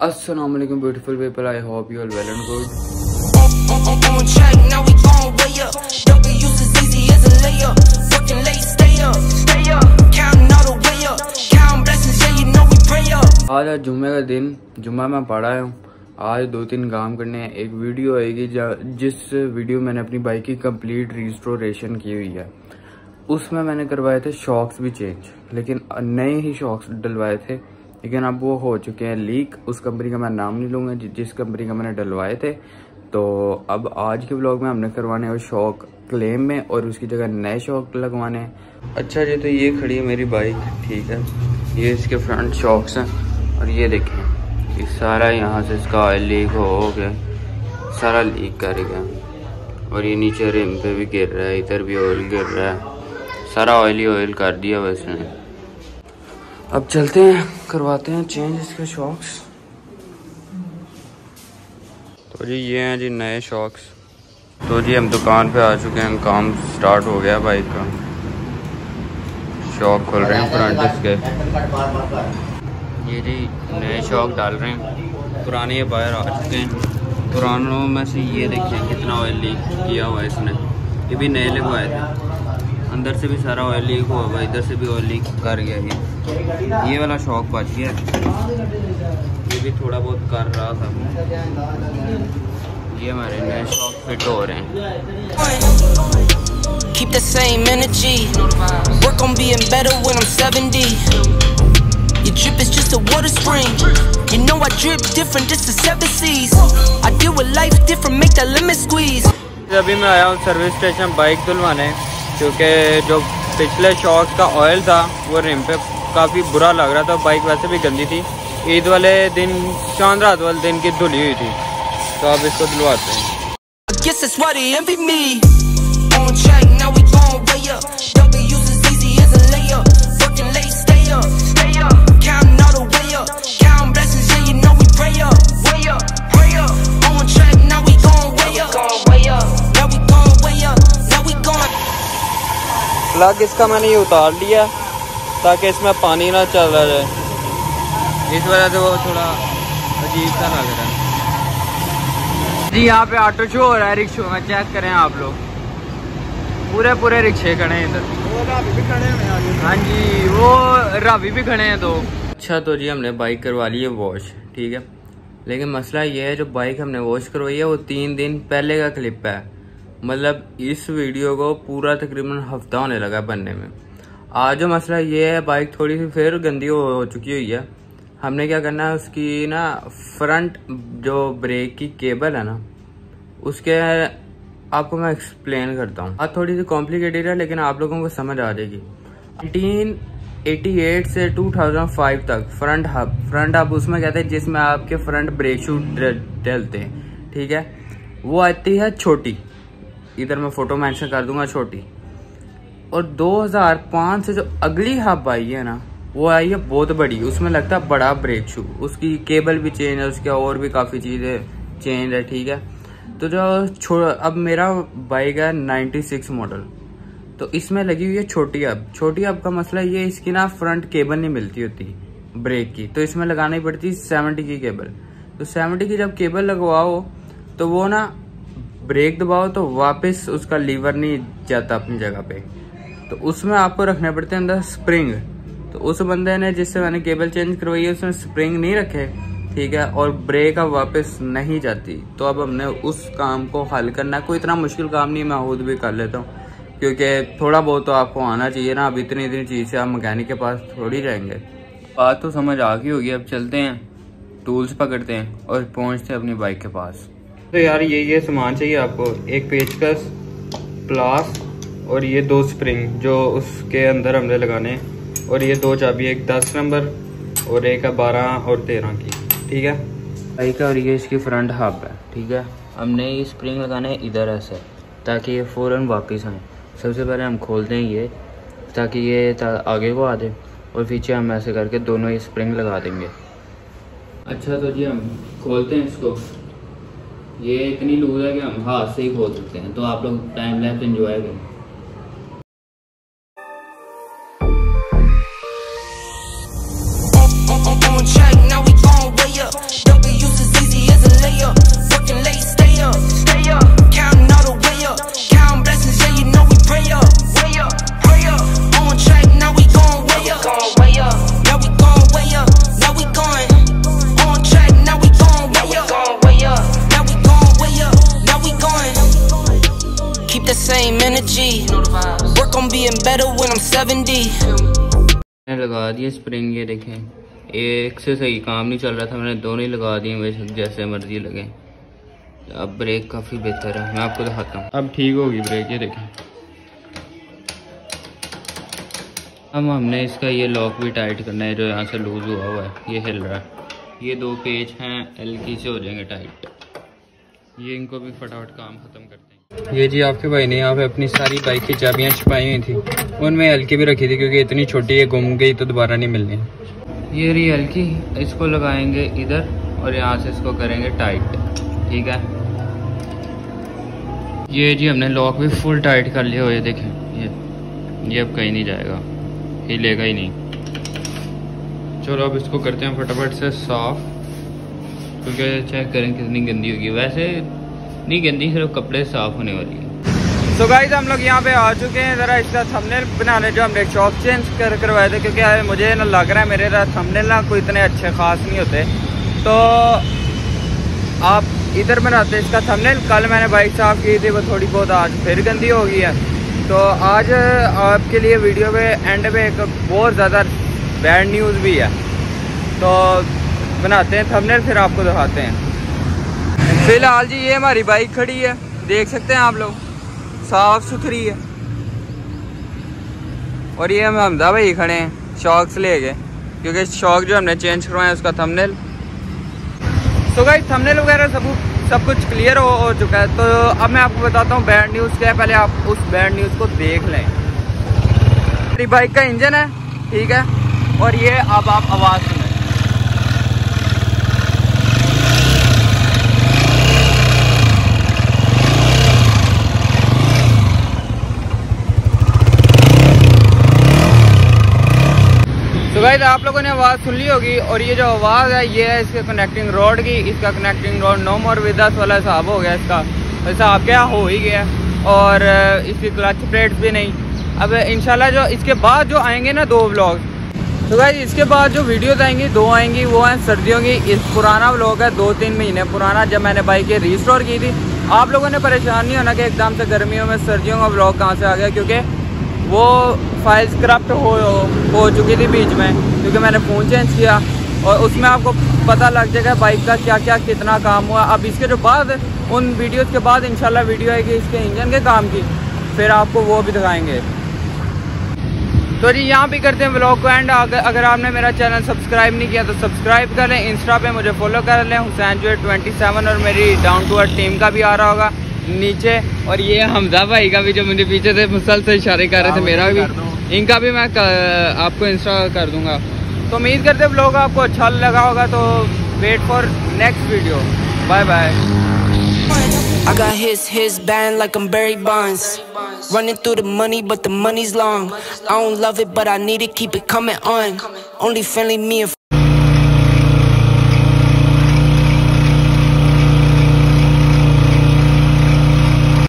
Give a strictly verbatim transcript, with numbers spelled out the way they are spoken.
अस्सलाम वालेकुम beautiful people, I hope you are well and good. आज आज जुम्मे का दिन, जुम्मा मैं पढ़ा हूँ। आज दो तीन काम करने हैं। एक वीडियो आएगी जिस वीडियो मैंने अपनी बाइक की कंप्लीट रिस्टोरेशन की हुई है। उसमें मैंने करवाए थे शॉक्स भी चेंज, लेकिन नए ही शॉक्स डलवाए थे, लेकिन अब वो हो चुके हैं लीक। उस कंपनी का मैं नाम नहीं लूँगा जिस कंपनी का मैंने डलवाए थे। तो अब आज के व्लॉग में हमने करवाने हैं शॉक क्लेम में और उसकी जगह नए शॉक लगवाने हैं। अच्छा जी, तो ये खड़ी है मेरी बाइक, ठीक है। ये इसके फ्रंट शॉक्स हैं और ये देखें, ये सारा यहाँ से इसका ऑयल लीक हो गया, सारा लीक कर गया। और ये नीचे रिम पे भी गिर रहा है, इधर भी ऑयल गिर रहा है, सारा ऑयल ही ऑयल कर दिया वैसे। अब चलते हैं, करवाते हैं चेंज इसके शॉक्स। तो जी ये हैं जी नए शॉक्स। तो जी हम दुकान पे आ चुके हैं, काम स्टार्ट हो गया बाइक का। शॉक खोल रहे हैं फ्रंट इसके, ये जी नए शॉक डाल रहे हैं। पुराने ये बाहर आ चुके हैं। पुरानों में से ये देखिए कितना ऑयल लीक किया हुआ है इसने। ये भी नए लगवाए थे, अंदर से भी सारा ऑयल लीक हुआ हुआ, इधर से भी ऑयल लीक कर गया। ये ये वाला शॉक बच गया, ये भी थोड़ा बहुत कर रहा था। ये हमारे नए शॉक फिट हो रहे हैं। Keep the same energy. Work on being better when I'm seventy. Your drip is just a water spring. You know I drip different, just the seven seas. I deal with life different, make that lemon squeeze. अभी मैं आया हूँ service station bike धुलवाने, क्योंकि जो पिछले shock का oil था वो रिम पे काफ़ी बुरा लग रहा था। बाइक वैसे भी गंदी थी, ईद वाले दिन, चांद रात वाले दिन की धुली हुई थी। तो अब इसको धुलवाते हैं। प्लग इसका मैंने ये उतार लिया ताकि इसमें पानी ना चला जाए, इस वजह से वो थोड़ा अजीब सा लग रहा है। जी यहाँ पे ऑटो शो हो रहा है, रिक्शों में चेक करें आप लोग, पूरे पूरे रिक्शे खड़े हैं इधर। वो रावी भी खड़े हैं। हाँ जी, वो रावी भी खड़े हैं दो। अच्छा तो जी हमने बाइक करवा ली है वॉश, ठीक है। लेकिन मसला ये है, जो बाइक हमने वॉश करवाई है वो तीन दिन पहले का क्लिप है। मतलब इस वीडियो को पूरा तकरीबन हफ्ता होने लगा बनने में। आज जो मसला ये है, बाइक थोड़ी सी फिर गंदी हो, हो चुकी हुई है। हमने क्या करना है, उसकी ना फ्रंट जो ब्रेक की केबल है ना, उसके आपको मैं एक्सप्लेन करता हूँ। आज थोड़ी सी कॉम्प्लिकेटेड है लेकिन आप लोगों को समझ आ जाएगी। नाइनटीन एटी एट से टू थाउजेंड फाइव तक फ्रंट हब, फ्रंट हब उसमें कहते हैं जिसमें आपके फ्रंट ब्रेक शूट डलते हैं, ठीक है। वो आती है छोटी, इधर मैं फोटो मेंशन कर दूंगा, छोटी। और दो हज़ार पाँच से जो अगली हब आई है ना, वो आई है बहुत बड़ी, उसमें लगता है बड़ा ब्रेक शू। उसकी केबल भी चेंज है, उसके और भी काफ़ी चीज़ें चेंज है, ठीक है। तो जो छोड़, अब मेरा बाइक है नाइन्टी सिक्स मॉडल, तो इसमें लगी हुई है छोटी हब। छोटी हब का मसला ये, इसकी ना फ्रंट केबल नहीं मिलती होती ब्रेक की, तो इसमें लगानी पड़ती सेवेंटी की केबल। तो सेवेंटी की जब केबल लगवाओ तो वो ना ब्रेक दबाओ तो वापस उसका लीवर नहीं जाता अपनी जगह पे, तो उसमें आपको रखने पड़ते हैं अंदर स्प्रिंग। तो उस बंदे ने जिससे मैंने केबल चेंज करवाई है उसमें स्प्रिंग नहीं रखे, ठीक है, और ब्रेक अब वापस नहीं जाती। तो अब हमने उस काम को हल करना है। कोई इतना मुश्किल काम नहीं, मैं खुद भी कर लेता हूँ, क्योंकि थोड़ा बहुत तो आपको आना चाहिए ना। अब इतनी इतनी चीज़ से आप मैकेनिक के पास थोड़ी जाएंगे। बात तो समझ आ गई होगी। अब चलते हैं, टूल्स पकड़ते हैं और पहुँचते हैं अपनी बाइक के पास। तो यार ये ये सामान चाहिए आपको, एक पेचकस, प्लास और ये दो स्प्रिंग जो उसके अंदर हमने लगाने, और ये दो चाबी, एक दस नंबर और एक है बारह और तेरह की, ठीक है बाइक। और ये इसकी फ्रंट हब है, ठीक है। हमने ये स्प्रिंग लगाने इधर ऐसे, ताकि ये फ़ौरन वापस आए। सबसे पहले हम खोलते हैं ये, ताकि ये आगे को आ दे, और पीछे हम ऐसे करके दोनों ये स्प्रिंग लगा देंगे। अच्छा तो जी हम खोलते हैं इसको। ये इतनी लूज है कि हम हाथ से ही खोल सकते हैं, तो आप लोग टाइम लैप्स एंजॉय करें। on track, now we gon' way up. energy. Work on being better when I'm seventy. मैंने लगा दिए स्प्रिंग, ये देखें एक से सही काम नहीं चल रहा था, मैंने दोनों ही लगा दिए, बेशक जैसे मर्जी लगे। अब ब्रेक काफ़ी बेहतर है, मैं आपको दिखाता हूँ। अब ठीक होगी ब्रेक, ये देखें। अब हमने इसका ये लॉक भी टाइट करना है, जो यहाँ से लूज़ हुआ हुआ है, ये हिल रहा है। ये दो पेज हैं एल की से हो जाएंगे टाइट, ये इनको भी फटाफट काम ख़त्म करते हैं। ये जी आपके भाई ने यहाँ पे अपनी सारी बाइक की चाबियाँ छुपाई हुई थी, उनमें एल की भी रखी थी क्योंकि इतनी छोटी है, गुम गई तो दोबारा नहीं मिलनी। ये रही एल की, इसको लगाएंगे इधर और यहाँ से इसको करेंगे टाइट, ठीक है। ये जी हमने लॉक भी फुल टाइट कर लिया हो, ये देखें, ये ये अब कहीं नहीं जाएगा, हिलेगा ही नहीं। चलो अब इसको करते हैं फटाफट से साफ, क्योंकि चेक करें कितनी गंदी होगी। वैसे नहीं गंदी, सिर्फ कपड़े साफ होने वाली है। तो गाइस हम लोग यहाँ पे आ चुके हैं, ज़रा इसका थंबनेल बनाने, जो हमने शॉप चेंज कर करवाए थे, क्योंकि मुझे ना लग रहा है मेरे थंबनेल ना कोई इतने अच्छे खास नहीं होते, तो आप इधर बनाते इसका थंबनेल। कल मैंने बाइक साफ की थी, वो थोड़ी बहुत आज फिर गंदी हो गई है, तो आज आपके लिए वीडियो पे एंड पे एक बहुत ज़्यादा बैड न्यूज़ भी है, तो बनाते हैं थंबनेल, फिर आपको दिखाते हैं। फिलहाल जी ये हमारी बाइक खड़ी है, देख सकते हैं आप लोग, साफ सुथरी है। और ये हम हमदा भाई खड़े हैं शॉक्स ले गए, क्योंकि शॉक जो हमने चेंज करवाया उसका थंबनेल। तो गाइस थंबनेल वगैरह सब सब कुछ क्लियर हो, हो चुका है। तो अब मैं आपको बताता हूँ बैड न्यूज़ क्या है, पहले आप उस बैड न्यूज़ को देख लें। मेरी बाइक का इंजन है, ठीक है, और ये अब आप आवाज़ सुनें। तो गाइस आप लोगों ने आवाज़ सुन ली होगी, और ये जो आवाज़ है ये है इसके कनेक्टिंग रोड की। इसका connecting road no more with us वाला हिसाब हो गया, इसका हिसाब क्या हो ही गया, और इसकी क्लच प्लेट्स भी नहीं। अब इंशाल्लाह जो इसके बाद जो आएंगे ना दो व्लॉग, तो गाइस इसके बाद जो वीडियोस आएंगी दो आएंगी, वो हैं सर्दियों की। इस पुराना व्लॉग है दो तीन महीने पुराना, जब मैंने बाइक रीस्टोर की थी। आप लोगों ने परेशान नहीं होना कि एकदम से गर्मियों में सर्दियों का व्लॉग कहाँ से आ गया, क्योंकि वो फाइल्स करप्ट हो हो चुकी थी बीच में, क्योंकि मैंने फ़ोन चेंज किया, और उसमें आपको पता लग जाएगा बाइक का क्या क्या कितना काम हुआ। अब इसके जो बाद उन वीडियोस के बाद इंशाल्लाह वीडियो आएगी इसके इंजन के काम की, फिर आपको वो भी दिखाएंगे। तो जी यहाँ भी करते हैं व्लॉग को एंड। अगर आपने मेरा चैनल सब्सक्राइब नहीं किया तो सब्सक्राइब कर लें, इंस्टा पे मुझे फॉलो कर लें हुसैन जुएड ट्वेंटी सेवन, और मेरी डाउन टू अर्थ टीम का भी आ रहा होगा नीचे। और ये हमजा भाई का भी जो मुझे पीछे से मुसलसल इशारे कर रहे थे, मेरा भी, इनका भी मैं आपको इंस्टा कर दूंगा। तो उम्मीद करते व्लॉग आपको अच्छा लगा होगा, तो wait for next video. Bye bye. I got his, his band like I'm Barry Bonds. Running through the money, but the money's long. I don't love it, but I need it, keep it coming on. Only friendly me and